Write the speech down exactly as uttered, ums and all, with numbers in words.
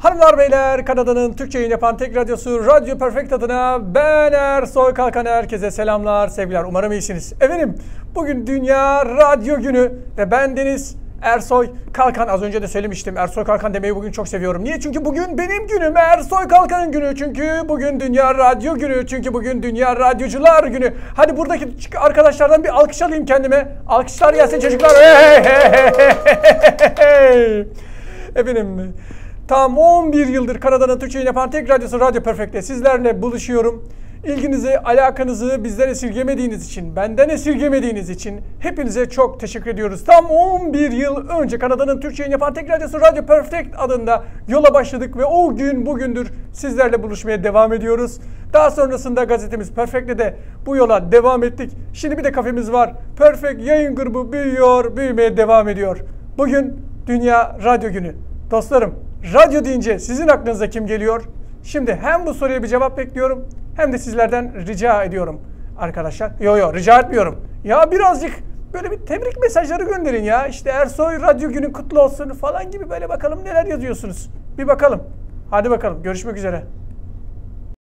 Hanımlar beyler, Kanada'nın Türkçe yayın yapan tek radyosu Radyo Perfect adına ben Ersoy Kalkan, herkese selamlar, sevgiler. Umarım iyisiniz. Efendim, bugün Dünya Radyo Günü ve ben Deniz Ersoy Kalkan. Az önce de söylemiştim, Ersoy Kalkan demeyi bugün çok seviyorum. Niye? Çünkü bugün benim günüm, Ersoy Kalkan'ın günü. Çünkü bugün Dünya Radyo Günü. Çünkü bugün Dünya Radyocular Günü. Hadi buradaki arkadaşlardan bir alkış alayım kendime. Alkışlar gelsin çocuklar. Hey, hey, hey, hey, hey. Efendim, tam on bir yıldır Kanada'nın Türkçe yayın yapan tek radyosu Radyo Perfect'te sizlerle buluşuyorum. İlginizi, alakanızı bizden esirgemediğiniz için, benden esirgemediğiniz için hepinize çok teşekkür ediyoruz. Tam on bir yıl önce Kanada'nın Türkçe yayın yapan tek radyosu Radyo Perfect adında yola başladık ve o gün bugündür sizlerle buluşmaya devam ediyoruz. Daha sonrasında gazetemiz Perfect'le de bu yola devam ettik. Şimdi bir de kafemiz var. Perfect yayın grubu büyüyor, büyümeye devam ediyor. Bugün Dünya Radyo Günü. Dostlarım, radyo deyince sizin aklınıza kim geliyor? Şimdi hem bu soruya bir cevap bekliyorum hem de sizlerden rica ediyorum arkadaşlar. Yo yo rica etmiyorum. Ya birazcık böyle bir tebrik mesajları gönderin ya. İşte Ersoy Radyo Günü kutlu olsun falan gibi, böyle bakalım neler yazıyorsunuz. Bir bakalım. Hadi bakalım, görüşmek üzere.